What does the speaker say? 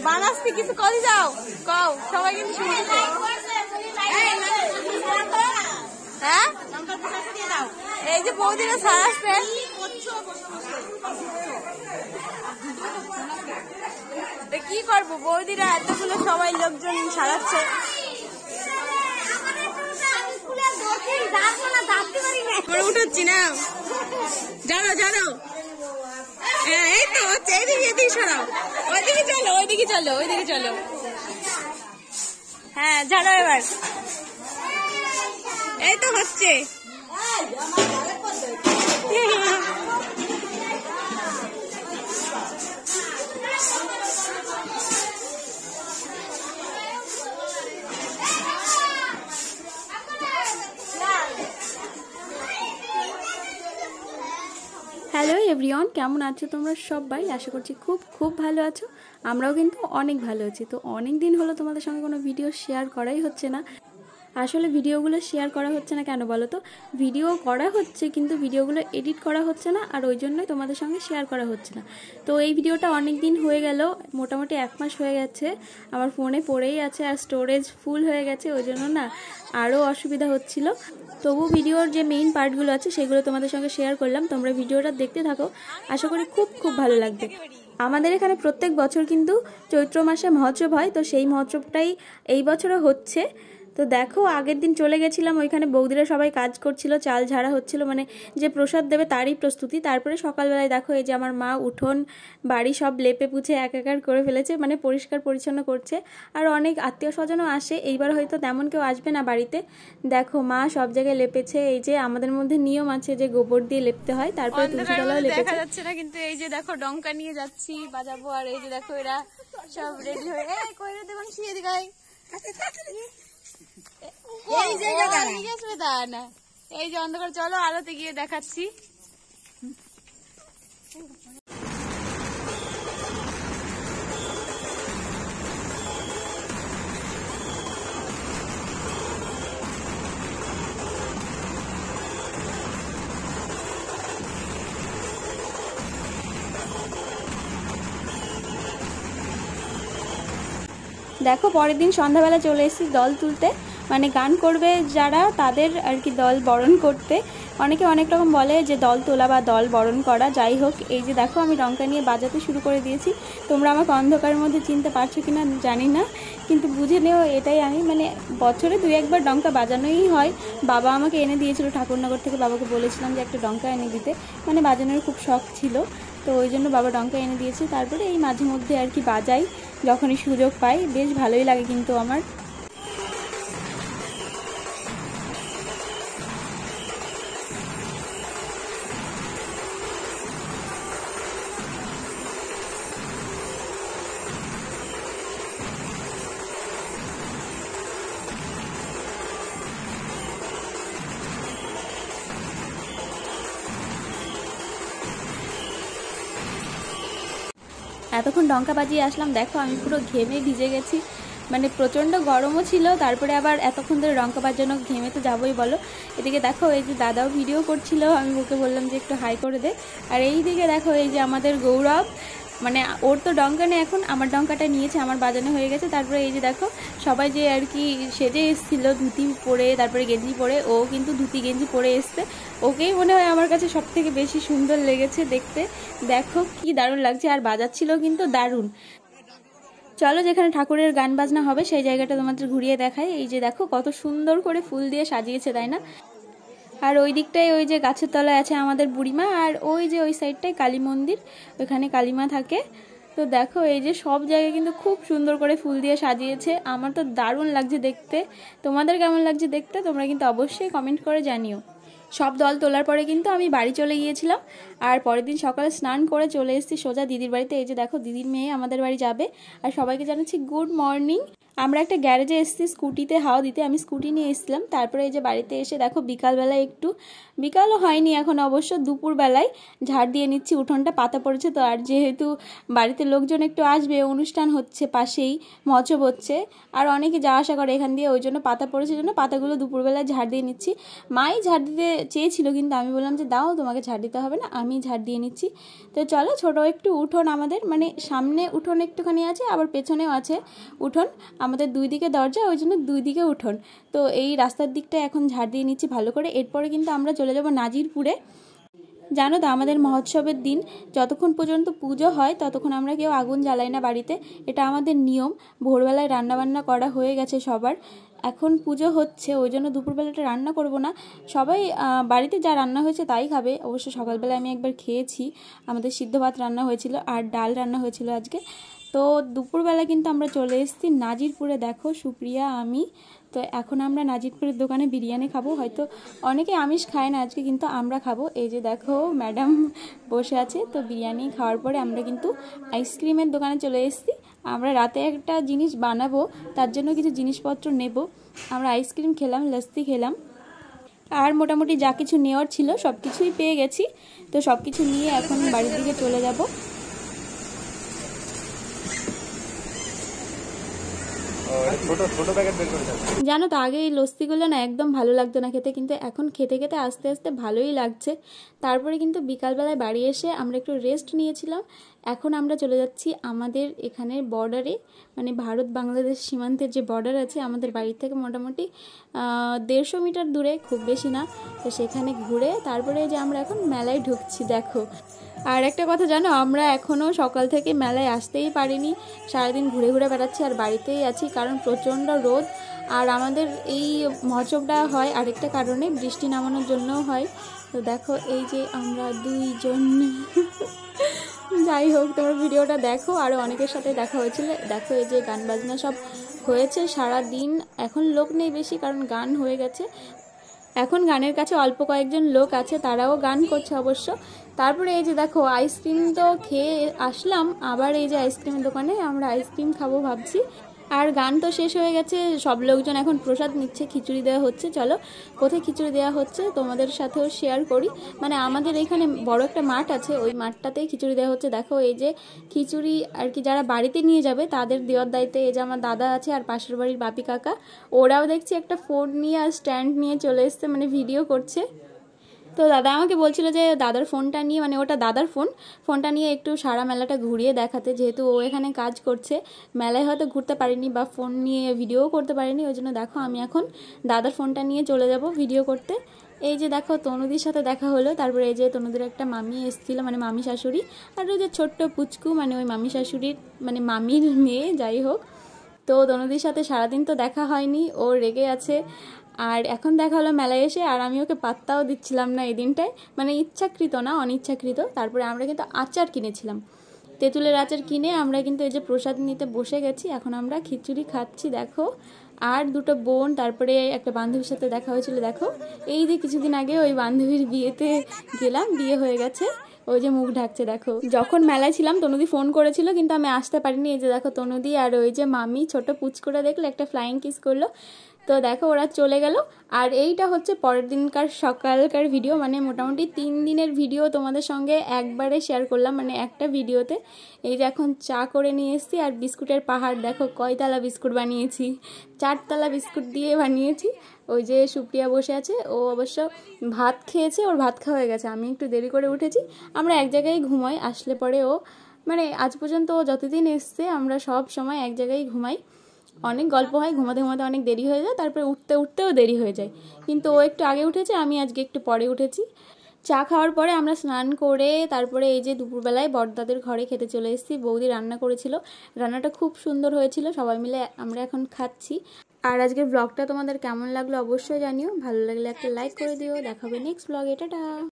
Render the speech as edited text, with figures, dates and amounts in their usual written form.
বানাসতে কিছু করি যাও কও সবাই কিন্তু শুনছে। হ্যাঁ এই যে বৌদিরা সারাচ্ছে কি করবো, বৌদিরা এতগুলো সবাই লোকজন সারাচ্ছে। উঠছি না জানো জানো, এই তো হচ্ছে এইদিকে এদিকে সরাও, ওইদিকে চলো ওইদিকে চলো ওইদিকে চলো। হ্যাঁ জানো এবার এই তো হচ্ছে। হ্যালো এভরিওয়ান, কেমন আছো তোমরা সবাই? আশা করছি খুব খুব ভালো আছো। আমরাও কিন্তু অনেক ভালো আছি। তো অনেক দিন হলো তোমাদের সঙ্গে কোনো ভিডিও শেয়ার করাই হচ্ছে না। আসলে ভিডিওগুলো শেয়ার করা হচ্ছে না কেন বলো তো, ভিডিও করা হচ্ছে কিন্তু ভিডিওগুলো এডিট করা হচ্ছে না, আর ওই জন্যই তোমাদের সঙ্গে শেয়ার করা হচ্ছে না। তো এই ভিডিওটা অনেক দিন হয়ে গেল, মোটামুটি 1 মাস হয়ে গেছে আমার ফোনে পড়েই আছে, আর স্টোরেজ ফুল হয়ে গেছে, ওই জন্য না আরও অসুবিধা হচ্ছিল। তবু ভিডিওর যে মেইন পার্টগুলো আছে সেগুলো তোমাদের সঙ্গে শেয়ার করলাম। তোমরা ভিডিওটা দেখতে থাকো, আশা করি খুব খুব ভালো লাগবে। আমাদের এখানে প্রত্যেক বছর কিন্তু চৈত্র মাসে মহোৎসব হয়, তো সেই মহোৎসবটাই এই বছরও হচ্ছে। তো দেখো আগের দিন চলে গেছিলাম, ওইখানে বৌদিরা সবাই কাজ করছিল, চাল ঝাড়া হচ্ছিল, মানে যে প্রসাদ দেবে তারই প্রস্তুতি। তারপরে সকালবেলায় দেখো এই যে আমার মা উঠোন বাড়ি সব লেপে পুছে একাকার করে ফেলেছে, মানে পরিষ্কার পরিচ্ছন্ন করছে। আর অনেক আত্মীয় স্বজনও আসে, এইবার হয়তো তেমন কেউ আসবে না বাড়িতে। দেখো মা সব জায়গায় লেপেছে, এই যে আমাদের মধ্যে নিয়ম আছে যে গোবর দিয়ে লেপতে হয়, তারপরে তুলসীতলাও লেপেছে। দেখা যাচ্ছে না কিন্তু এই যে দেখো ডঙ্কা নিয়ে যাচ্ছি বাজাবো, আর এই যে দেখো এরা সব রেডি হয়ে এই কইরে দেবেন শিয়ে দিগাই এই জায়গাটা না, এই যে অন্ধকার, চলো আলোতে গিয়ে দেখাচ্ছি। দেখো পরের দিন সন্ধ্যাবেলা চলে এসেছি দল তুলতে, মানে গান করবে যারা তাদের আর কি দল বরণ করতে। অনেকে অনেক রকম বলে যে দল তোলা বা দল বরণ করা, যাই হোক এই যে দেখো আমি ডঙ্কা নিয়ে বাজাতে শুরু করে দিয়েছি। তোমরা আমাকে অন্ধকারের মধ্যে চিনতে পারছো কিনা জানি না, কিন্তু বুঝে নেও এটাই আমি, মানে বছরে 2-1 বার ডঙ্কা বাজানোই হয়। বাবা আমাকে এনে দিয়েছিল ঠাকুরনগর থেকে, বাবাকে বলেছিলাম যে একটা ডঙ্কা এনে দিতে, মানে বাজানোর খুব শখ ছিল, তো ওই জন্য বাবা ডঙ্কা এনে দিয়েছে। তারপরে এই মাঝে মধ্যে আর কি বাজাই যখনই সুযোগ পাই, বেশ ভালোই লাগে কিন্তু আমার। এতক্ষণ ডঙ্কা বাজিয়ে আসলাম, দেখো আমি পুরো ঘেমে ভিজে গেছি, মানে প্রচণ্ড গরমও ছিল, তারপরে আবার এতক্ষণ ধরে ডঙ্কা বাজানো, ঘেমে তো যাবোই বলো। এদিকে দেখো এই যে দাদাও ভিডিও করছিল, আমি ওকে বললাম যে একটু হাই করে দে। আর এই দিকে দেখো এই যে আমাদের গৌরব, মানে ওর তো ডঙ্কা নেই এখন, আমার ডঙ্কাটা নিয়েছে, আমার বাজানো হয়ে গেছে। তারপরে এই যে দেখো সবাই যে আর কি সেজে এসেছিলো ধুতি পরে, তারপরে গেঞ্জি পরে, ও কিন্তু ধুতি গেঞ্জি পরে এসছে, ওকেই মনে হয় আমার কাছে সব থেকে বেশি সুন্দর লেগেছে দেখতে। দেখো কি দারুণ লাগছে, আর বাজাচ্ছিল কিন্তু দারুণ। চলো যেখানে ঠাকুরের গান বাজনা হবে সেই জায়গাটা তোমাদের ঘুরিয়ে দেখাই। এই যে দেখো কত সুন্দর করে ফুল দিয়ে সাজিয়েছে, তাই না? আর ওই দিকটায় ওই যে গাছের তলায় আছে আমাদের বুড়িমা, আর ওই যে ওই সাইডটায় কালী মন্দির, ওইখানে কালীমা থাকে। তো দেখো এই যে সব জায়গায় কিন্তু খুব সুন্দর করে ফুল দিয়ে সাজিয়েছে, আমার তো দারুণ লাগছে দেখতে। তোমাদের কেমন লাগছে দেখতে তোমরা কিন্তু অবশ্যই কমেন্ট করে জানিও। সব দল তোলার পরে কিন্তু আমি বাড়ি চলে গিয়েছিলাম, আর পরের দিন সকালে স্নান করে চলে এসেছি সোজা দিদির বাড়িতে। এই যে দেখো দিদির মেয়ে আমাদের বাড়ি যাবে, আর সবাইকে জানাচ্ছি গুড মর্নিং। আমরা একটা গ্যারেজে এসেছি স্কুটিতে হাওয়া দিতে, আমি স্কুটি নিয়ে এসেছিলাম। তারপরে এই যে বাড়িতে এসে দেখো বিকালবেলায় একটু, বিকালও হয়নি এখন অবশ্য, দুপুরবেলায় ঝাড় দিয়ে নিচ্ছি, উঠোনটা পাতা পড়েছে তো। আর যেহেতু বাড়িতে লোকজন একটু আসবে, অনুষ্ঠান হচ্ছে পাশেই, মহোৎসব হচ্ছে, আর অনেকে যাওয়া আসা করে এখান দিয়ে, ওই জন্য পাতা পড়েছে, জন্য পাতাগুলো দুপুরবেলায় ঝাড় দিয়ে নিচ্ছি। মাই ঝাড় দিতে চেয়েছিল কিন্তু আমি বললাম যে দাও, তোমাকে ঝাড় দিতে হবে না, আমি ঝাড় দিয়ে নিচ্ছি। তো চলো, ছোটো একটু উঠোন আমাদের, মানে সামনে উঠোন একটুখানি আছে, আবার পেছনেও আছে উঠোন, আমাদের দুই দিকে দরজা, ওই জন্য দুই দিকে উঠোন। তো এই রাস্তার দিকটা এখন ঝাড় দিয়ে নিচ্ছি ভালো করে। এরপরে কিন্তু আমরা চলে যাব নাজিরপুরে। জানো তো আমাদের মহোৎসবের দিন যতক্ষণ পর্যন্ত পুজো হয় ততক্ষণ আমরা কেউ আগুন জ্বালাই না বাড়িতে, এটা আমাদের নিয়ম। ভোরবেলায় রান্নাবান্না করা হয়ে গেছে সবার, এখন পুজো হচ্ছে ওই জন্য দুপুরবেলাটা রান্না করব না, সবাই বাড়িতে যা রান্না হয়েছে তাই খাবে। অবশ্য সকালবেলায় আমি একবার খেয়েছি, আমাদের সিদ্ধ ভাত রান্না হয়েছিল আর ডাল রান্না হয়েছিল আজকে। তো দুপুরবেলা কিন্তু আমরা চলে এসেছি নাজিরপুরে, দেখো সুপ্রিয়া আমি। তো এখন আমরা নাজিরপুরের দোকানে বিরিয়ানি খাবো, হয়তো অনেকে আমিষ খায় না আজকে, কিন্তু আমরা খাবো। এই যে দেখো ম্যাডাম বসে আছে। তো বিরিয়ানি খাওয়ার পরে আমরা কিন্তু আইসক্রিমের দোকানে চলে এসেছি। আমরা রাতে একটা জিনিস বানাবো, তার জন্য কিছু জিনিসপত্র নেব। আমরা আইসক্রিম খেলাম, লস্যি খেলাম, আর মোটামুটি যা কিছু নেওয়ার ছিল সব কিছুই পেয়ে গেছি। তো সব কিছু নিয়ে এখন বাড়ির দিকে চলে যাব। জানো তো আগে এই লস্যিগুলো না একদম ভালো লাগতো না খেতে, কিন্তু এখন খেতে খেতে আস্তে আস্তে ভালোই লাগছে। তারপরে কিন্তু বিকালবেলায় বাড়ি এসে আমরা একটু রেস্ট নিয়েছিলাম। এখন আমরা চলে যাচ্ছি আমাদের এখানের বর্ডারে, মানে ভারত বাংলাদেশ সীমান্তের যে বর্ডার আছে আমাদের বাড়ি থেকে মোটামুটি 150 মিটার দূরে, খুব বেশি না। তো সেখানে ঘুরে তারপরে যে আমরা এখন মেলায় ঢুকছি দেখো। আর একটা কথা জানো, আমরা এখনও সকাল থেকে মেলায় আসতেই পারিনি, সারাদিন ঘুরে ঘুরে বেড়াচ্ছি আর বাড়িতেই আছি, কারণ প্রচণ্ড রোদ। আর আমাদের এই মহোৎসবটা হয় আরেকটা কারণে, বৃষ্টি নামানোর জন্যও হয়। তো দেখো এই যে আমরা দুইজন যাই হোক, তোমরা ভিডিওটা দেখো, আরও অনেকের সাথে দেখা হয়েছিল। দেখো এই যে গান বাজনা সব হয়েছে সারা দিন, এখন লোক নেই বেশি কারণ গান হয়ে গেছে। এখন গানের কাছে অল্প কয়েকজন লোক আছে, তারাও গান করছে অবশ্য। তারপরে এই যে দেখো আইসক্রিম তো খেয়ে আসলাম, আবার এই যে আইসক্রিমের দোকানে আমরা আইসক্রিম খাবো ভাবছি। আর গান তো শেষ হয়ে গেছে, সব লোকজন এখন প্রসাদ নিচ্ছে, খিচুড়ি দেওয়া হচ্ছে। চলো কোথায় খিচুড়ি দেওয়া হচ্ছে তোমাদের সাথেও শেয়ার করি। মানে আমাদের এখানে বড় একটা মাঠ আছে, ওই মাঠটাতেই খিচুড়ি দেওয়া হচ্ছে। দেখো এই যে খিচুড়ি আর কি যারা বাড়িতে নিয়ে যাবে তাদের দেওয়ার দায়িত্বে এই যে আমার দাদা আছে আর পাশের বাড়ির বাপি কাকা, ওরাও দেখছি একটা ফোন নিয়ে আর স্ট্যান্ড নিয়ে চলে এসছে, মানে ভিডিও করছে। তো দাদা আমাকে বলছিল যে দাদার ফোনটা নিয়ে, মানে ওটা দাদার ফোনটা নিয়ে একটু সারা মেলাটা ঘুরিয়ে দেখাতে, যেহেতু ও এখানে কাজ করছে, মেলায় হয়তো ঘুরতে পারিনি বা ফোন নিয়ে ভিডিও করতে পারিনি। ওই জন্য দেখো আমি এখন দাদার ফোনটা নিয়ে চলে যাব ভিডিও করতে। এই যে দেখো তনুদির সাথে দেখা হলো, তারপরে এই যে তনুদির একটা মামি এসেছিলো, মানে মামি শাশুড়ি, আর ওই যে ছোট্ট পুচকু, মানে ওই মামি শাশুড়ির মানে মামির মেয়ে, যাই হোক। তো তনুদির সাথে সারাদিন তো দেখা হয়নি, ও রেগে আছে। আর এখন দেখা হলো মেলায় এসে, আর আমি ওকে পাত্তাও দিচ্ছিলাম না এই দিনটায়, মানে ইচ্ছাকৃত না, অনিচ্ছাকৃত। তারপরে আমরা কিন্তু আচার কিনেছিলাম, তেঁতুলের আচার কিনে আমরা কিন্তু এই যে প্রসাদ নিতে বসে গেছি। এখন আমরা খিচুড়ি খাচ্ছি দেখো, আর দুটো বোন, তারপরে একটা বান্ধবীর সাথে দেখা হয়েছিল। দেখো এই যে কিছুদিন আগে ওই বান্ধবীর বিয়েতে গেলাম, বিয়ে হয়ে গেছে, ওই যে মুখ ঢাকছে দেখো। যখন মেলায় ছিলাম তনুদি ফোন করেছিল কিন্তু আমি আসতে পারিনি। এই যে দেখো তনুদি আর ওই যে মামি ছোট পুচকুরা দেখলে একটা ফ্লাইং কিস করলো। তো দেখো ওরা চলে গেল। আর এইটা হচ্ছে পরের দিনকার সকালকার ভিডিও, মানে মোটামুটি 3 দিনের ভিডিও তোমাদের সঙ্গে একবারে শেয়ার করলাম, মানে একটা ভিডিওতে। এই যে এখন চা করে নিয়ে এসেছি, আর বিস্কুটের পাহাড় দেখো, কয়তলা বিস্কুট বানিয়েছি, 4 তলা বিস্কুট দিয়ে বানিয়েছি। ওই যে সুপ্রিয়া বসে আছে, ও অবশ্য ভাত খেয়েছে, ওর ভাত খাওয়া হয়ে গেছে, আমি একটু দেরি করে উঠেছি। আমরা এক জায়গায় ঘুমাই, আসলে পরে ও, মানে আজ পর্যন্ত ও যতদিন এসছে আমরা সব সময় এক জায়গায় ঘুমাই। অনেক গল্প হয়, ঘুমাতে ঘুমাতে অনেক দেরি হয়ে যায়, তারপরে উঠতেও দেরি হয়ে যায়। কিন্তু ও একটু আগে উঠেছে, আমি আজকে একটু পরে উঠেছি। চা খাওয়ার পরে আমরা স্নান করে তারপরে এই যে দুপুরবেলায় বড়দাদের ঘরে খেতে চলে এসেছি। বৌদি রান্না করেছিল, রান্নাটা খুব সুন্দর হয়েছিল, সবাই মিলে আমরা এখন খাচ্ছি। আর আজকের ব্লগটা তোমাদের কেমন লাগলো অবশ্যই জানিও, ভালো লাগলে একটা লাইক করে দিও। দেখা হবে নেক্সট ব্লগে, টাটা।